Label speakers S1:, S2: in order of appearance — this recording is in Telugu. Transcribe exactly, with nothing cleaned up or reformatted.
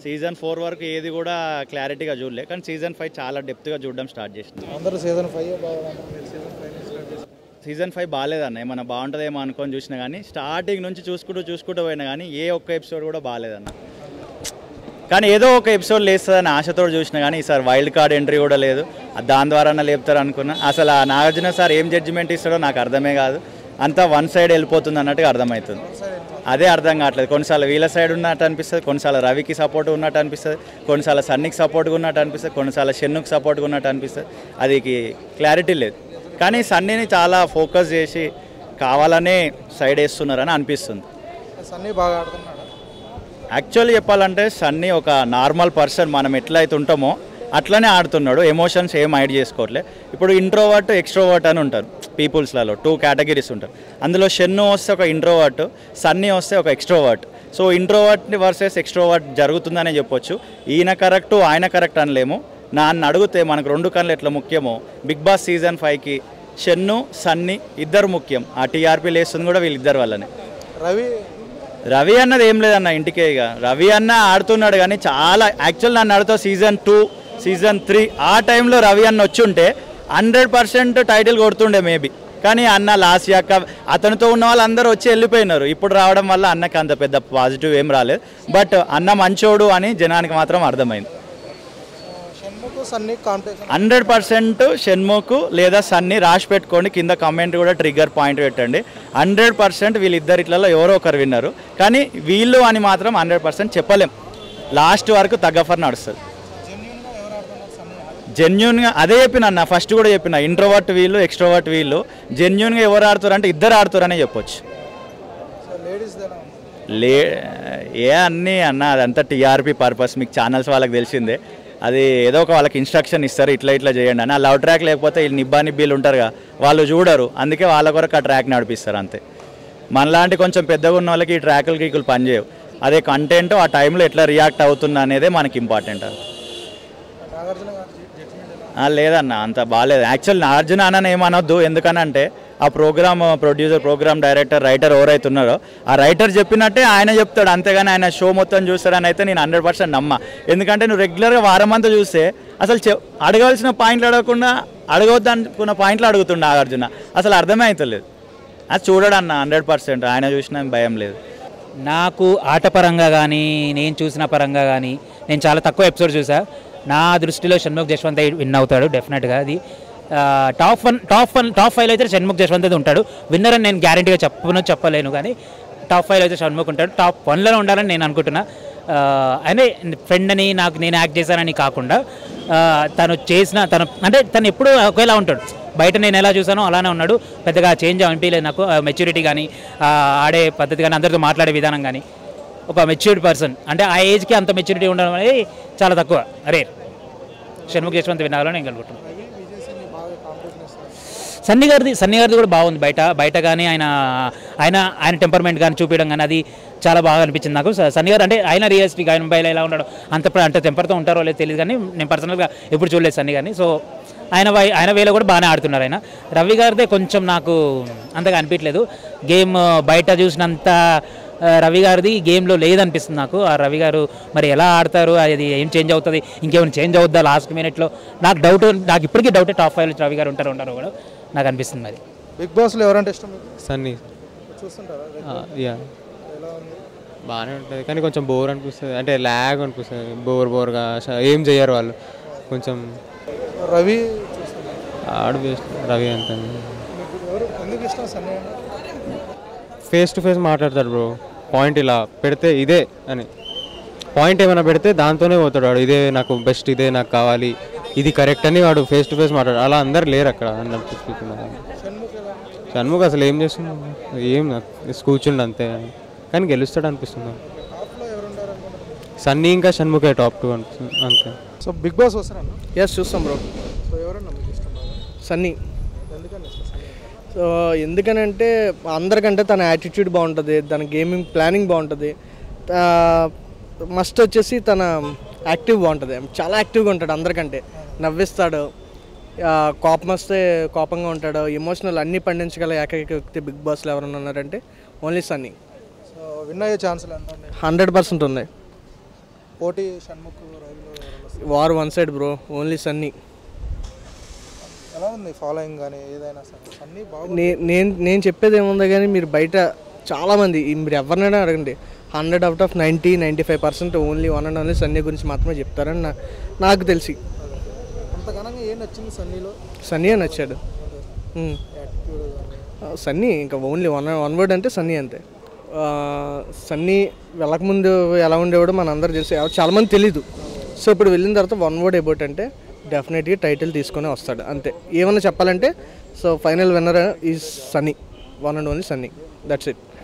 S1: సీజన్ ఫోర్ వరకు ఏది కూడా క్లారిటీగా చూడలే, కానీ సీజన్ ఫైవ్ చాలా డెప్త్గా చూడడం స్టార్ట్ చేసింది.
S2: అందరూ సీజన్ ఫైవ్
S1: సీజన్ ఫైవ్ బాగాలేదన్న, ఏమన్నా బాగుంటుందేమో అనుకొని చూసినా కానీ స్టార్టింగ్ నుంచి చూసుకుంటూ చూసుకుంటూ పోయినా కానీ ఏ ఒక్క ఎపిసోడ్ కూడా బాగాలేదన్న. కానీ ఏదో ఒక ఎపిసోడ్ లేస్తుందని ఆశతో చూసినా కానీ ఈసారి వైల్డ్ కార్డ్ ఎంట్రీ కూడా లేదు. దాని ద్వారా లేపుతారు అనుకున్నా. అసలు ఆ నాగార్జున సార్ ఏం జడ్జిమెంట్ ఇస్తాడో నాకు అర్థమే కాదు. అంతా వన్ సైడ్ వెళ్ళిపోతుంది అన్నట్టుగా అర్థమవుతుంది. అదే అర్థం కావట్లేదు. కొన్నిసార్లు వీళ్ళ సైడ్ ఉన్నట్టు అనిపిస్తుంది, కొన్నిసార్లు రవికి సపోర్ట్ ఉన్నట్టు అనిపిస్తుంది, కొన్నిసార్లు సన్నీకి సపోర్ట్గా ఉన్నట్టు అనిపిస్తుంది, కొన్నిసార్లు షెన్నుకి సపోర్ట్గా ఉన్నట్టు అనిపిస్తుంది. అది క్లారిటీ లేదు. కానీ సన్నీని చాలా ఫోకస్ చేసి కావాలనే సైడ్ వేస్తున్నారని అనిపిస్తుంది.
S2: సన్నీ బాగా ఆడుతున్నాడు.
S1: యాక్చువల్లీ చెప్పాలంటే సన్నీ ఒక నార్మల్ పర్సన్, మనం ఎట్లయితే ఉంటామో అట్లనే ఆడుతున్నాడు. ఎమోషన్స్ ఏం హైడ్ చేసుకోవట్లే. ఇప్పుడు ఇంట్రోవర్ట్ ఎక్స్ట్రోవర్ట్ అని ఉంటారు పీపుల్స్లలో, టూ కేటగిరీస్ ఉంటారు. అందులో షెన్ను వస్తే ఒక ఇంట్రోవర్ట్, సన్నీ వస్తే ఒక ఎక్స్ట్రోవర్ట్. సో ఇంట్రోవర్ట్ని వర్సెస్ ఎక్స్ట్రోవర్ట్ జరుగుతుందనే చెప్పొచ్చు. ఈయన కరెక్టు ఆయన కరెక్ట్ అనలేము. నన్ను అడిగితే మనకు రెండు కళ్ళు ఎట్లా ముఖ్యమో బిగ్ బాస్ సీజన్ ఫైవ్కి షెన్ను సన్నీ ఇద్దరు ముఖ్యం. ఆ టీఆర్పీ లేస్తుంది కూడా వీళ్ళిద్దరు వల్లనే.
S2: రవి
S1: రవి అన్నది ఏం లేదన్న, ఇంటికే. ఇక రవి అన్న ఆడుతున్నాడు కానీ చాలా యాక్చువల్ నన్ను అడుగుతా సీజన్ టూ సీజన్ త్రీ ఆ టైంలో రవి అన్న వచ్చి ఉంటే హండ్రెడ్ పర్సెంట్ టైటిల్ కొడుతుండే మేబీ. కానీ అన్న లాస్ట్ యాక అతనితో ఉన్న వాళ్ళు అందరూ వచ్చి వెళ్ళిపోయినారు. ఇప్పుడు రావడం వల్ల అన్నకి అంత పెద్ద పాజిటివ్ ఏం రాలేదు. బట్ అన్న మంచోడు అని జనానికి మాత్రం అర్థమైంది. హండ్రెడ్ పర్సెంట్ షణ్ముఖ్ లేదా సన్నీ రాసి పెట్టుకోండి. కింద కమెంట్ కూడా ట్రిగ్గర్ పాయింట్ పెట్టండి. హండ్రెడ్ పర్సెంట్ వీళ్ళిద్దరిట్లలో ఎవరో ఒకరు విన్నారు. కానీ వీళ్ళు అని మాత్రం హండ్రెడ్ పర్సెంట్ చెప్పలేం. లాస్ట్ వరకు తగ్గఫర్ నడుస్తుంది. జెన్యున్గా అదే చెప్పిన అన్న, ఫస్ట్ కూడా చెప్పిన ఇంట్రోవర్ట్ వీళ్ళు ఎక్స్ట్రోవర్ట్ వీళ్ళు. జెన్యున్గా ఎవరు ఆడుతారు అంటే ఇద్దరు ఆడుతారనే చెప్పొచ్చు. లే ఏ అన్నీ అన్న అదంతా టీఆర్పీ పర్పస్, మీకు ఛానల్స్ వాళ్ళకి తెలిసిందే. అది ఏదో ఒక వాళ్ళకి ఇన్స్ట్రక్షన్ ఇస్తారు, ఇట్లా ఇట్లా చేయండి అని. ఆ లవ్ ట్రాక్ లేకపోతే వీళ్ళు నిబ్బా నిబ్బీలు ఉంటారుగా, వాళ్ళు చూడరు. అందుకే వాళ్ళ కొరకు ఆ ట్రాక్ నడిపిస్తారు అంతే. మనలాంటి కొంచెం పెద్దగా ఉన్న వాళ్ళకి ఈ ట్రాకులు గీకులు పనిచేయవు. అదే కంటెంట్ ఆ టైంలో ఎట్లా రియాక్ట్ అవుతుంది అనేదే మనకి ఇంపార్టెంట్. అది లేదన్న అంత బాగాలేదు. యాక్చువల్ నాగార్జున అన్న ఏమనొద్దు, ఎందుకనంటే ఆ programme producer, programme director, writer ఎవరైతే ఉన్నారో ఆ రైటర్ చెప్పినట్టే ఆయన చెప్తాడు. అంతేగాని ఆయన షో మొత్తం చూస్తాడని అయితే నేను హండ్రెడ్ పర్సెంట్ నమ్మ. ఎందుకంటే నువ్వు రెగ్యులర్గా వారం అంతా చూస్తే అసలు చె అడగవలసిన పాయింట్లు అడగకుండా అడగవద్దు అనుకున్న పాయింట్లు అడుగుతుండ నాగార్జున. అసలు అర్థమే అవుతలేదు. అది చూడడన్న హండ్రెడ్ పర్సెంట్ ఆయన చూసినా భయం లేదు.
S3: నాకు ఆటపరంగా కానీ నేను చూసిన పరంగా కానీ నేను చాలా తక్కువ ఎపిసోడ్ చూసా. నా దృష్టిలో షణ్ముఖ్ జశ్వంత్ విన్ అవుతాడు డెఫినెట్గా. అది top one top one top five అయితే షణ్ముఖ్ జశ్వంత్ అయితే ఉంటాడు. విన్నర్ అని నేను గ్యారంటీగా చెప్పను చెప్పలేను, కానీ టాప్ ఫైవ్ అయితే షణ్ముఖ్ ఉంటాడు. టాప్ వన్లో ఉండాలని నేను అనుకుంటున్నా. అదే ఫ్రెండ్ అని నాకు నేను యాక్ట్ చేశానని కాకుండా తను చేసిన తను అంటే తను ఎప్పుడు ఒకేలా ఉంటాడు. బయట నేను ఎలా చూసానో అలానే ఉన్నాడు. పెద్దగా చేంజ్ అనిపించలేదు నాకు. మెచ్యూరిటీ కానీ ఆడే పద్ధతి కానీ అందరితో మాట్లాడే విధానం కానీ ఒక మెచ్యూర్డ్ పర్సన్, అంటే ఆ ఏజ్కి అంత మెచ్యూరిటీ ఉండడం అనేది చాలా తక్కువ. అరే షణ్ముఖ్ జశ్వంత్ వినాలని నేను అనుకుంటున్నాను. సన్నీ గారిది సన్నీ గారిది కూడా బాగుంది. బయట బయట కానీ ఆయన ఆయన ఆయన టెంపర్మెంట్ కానీ చూపించడం కానీ అది చాలా బాగా అనిపించింది నాకు. సన్నీ గారు అంటే ఆయన రియలిస్టిక్, ఆయన మొబైల్ ఎలా ఉండడం అంత అంత టెంపర్తో ఉంటారో లేదు తెలియదు, కానీ నేను పర్సనల్గా ఎప్పుడు చూడలేదు సన్నీ గారిని. సో ఆయన వై ఆయన వేలో కూడా బాగానే ఆడుతున్నారు ఆయన. రవి గారిదే కొంచెం నాకు అంతగా అనిపించలేదు. గేమ్ బయట చూసినంత రవి గారిది గేమ్లో లేదనిపిస్తుంది నాకు. ఆ రవి గారు మరి ఎలా ఆడతారు, అది ఏం చేంజ్ అవుతుంది, ఇంకేమైనా చేంజ్ అవుద్దా లాస్ట్ మినిట్లో, నాకు డౌట్. నాకు ఇప్పటికీ డౌట్ టాప్ ఫైవ్లో రవి గారు ఉంటారు ఉంటారు కూడా నాకు అనిపిస్తుంది. మరి
S2: బిగ్ బాస్లో ఎవరంటే ఇష్టం?
S4: సన్నీ చూస్తుంటారా? బాగానే ఉంటుంది, కానీ కొంచెం బోర్ అనిపిస్తుంది. అంటే ల్యాగ్ అనిపిస్తుంది, బోర్ బోర్గా ఏం చేయరు వాళ్ళు. కొంచెం
S2: రవి
S4: ఆడు వేస్ట్. రవి అంత
S2: ఎందుకు ఇష్టం? సన్నీ
S4: ఫేస్ టు ఫేస్ మాట్లాడతాడు బ్రో. పాయింట్ ఇలా పెడితే ఇదే అని పాయింట్ ఏమైనా పెడితే దాంతోనే పోతాడు వాడు. ఇదే నాకు బెస్ట్, ఇదే నాకు కావాలి, ఇది కరెక్ట్ అని వాడు ఫేస్ టు ఫేస్ మాట్లాడు. అలా అందరు లేరు అక్కడ అన్నట్టు. షణ్ముఖ్ అసలు ఏం చేస్తున్నాడు, ఏం కూర్చుండు అంతే, కానీ గెలుస్తాడు అనిపిస్తుంది. సన్నీ ఇంకా షణ్ముఖే టాప్ టూ అనిపిస్తుంది అంతే.
S2: సో బిగ్ బాస్ వస్తారా?
S5: ఎస్ చూస్తాం బ్రో.
S2: సో ఎవరన్నా మీకు ఇష్టం?
S5: సన్నీ.
S2: ఎందుకని?
S5: సో ఎందుకనంటే అందరికంటే తన యాటిట్యూడ్ బాగుంటుంది, తన గేమింగ్ ప్లానింగ్ బాగుంటుంది. మస్ట్ వచ్చేసి తన యాక్టివ్ బాగుంటుంది, చాలా యాక్టివ్గా ఉంటాడు అందరికంటే. నవ్విస్తాడు, కోపం వస్తే కోపంగా ఉంటాడు, ఎమోషనల్ అన్నీ పండించగల ఏకైక వ్యక్తి బిగ్ బాస్లో ఎవరైనా ఉన్నారంటే ఓన్లీ సన్నీ.
S2: సో విన్ అయ్యే ఛాన్సులు ఎంత?
S5: హండ్రెడ్ పర్సెంట్ ఉన్నాయి.
S2: పోటీ షణ్ముఖ్ రైలు ఎవరన్నా వస్తారు?
S5: War one side bro, only Sunny.
S2: ఎలా ఉంది ఫాలోయింగ్ కానీ ఏదైనా సరే సన్నీ బాగా
S5: నే నేను నేను చెప్పేది ఏముందో కానీ మీరు బయట చాలామంది ఈ మీరు ఎవరినైనా అడగండి, hundred out of ninety ninety five percent only one and only Sunny గురించి మాత్రమే చెప్తారని నా నాకు తెలిసి.
S2: అంత ఘనంగా ఏం నచ్చింది సన్నీలో?
S5: సన్నీయే నచ్చాడు. ఉమ్.
S2: యాటిట్యూడ్ కానీ
S5: ఆ, సన్నీ ఇంకా ఓన్లీ వన్ వన్ వర్డ్ అంటే సన్నీ అంతే. ఆ, సన్నీ వెళ్ళకముందు ఎలా ఉండేవాడో మన అందరూ తెలుసు, ఎవరు చాలామంది తెలీదు. సో ఇప్పుడు వెళ్ళిన తర్వాత వన్ వర్డ్ అబౌట్ అంటే డెఫినెట్గా టైటిల్ తీసుకొని వస్తాడు అంతే. ఏమన్నా చెప్పాలంటే so final winner is Sunny, one and only Sunny, that's it.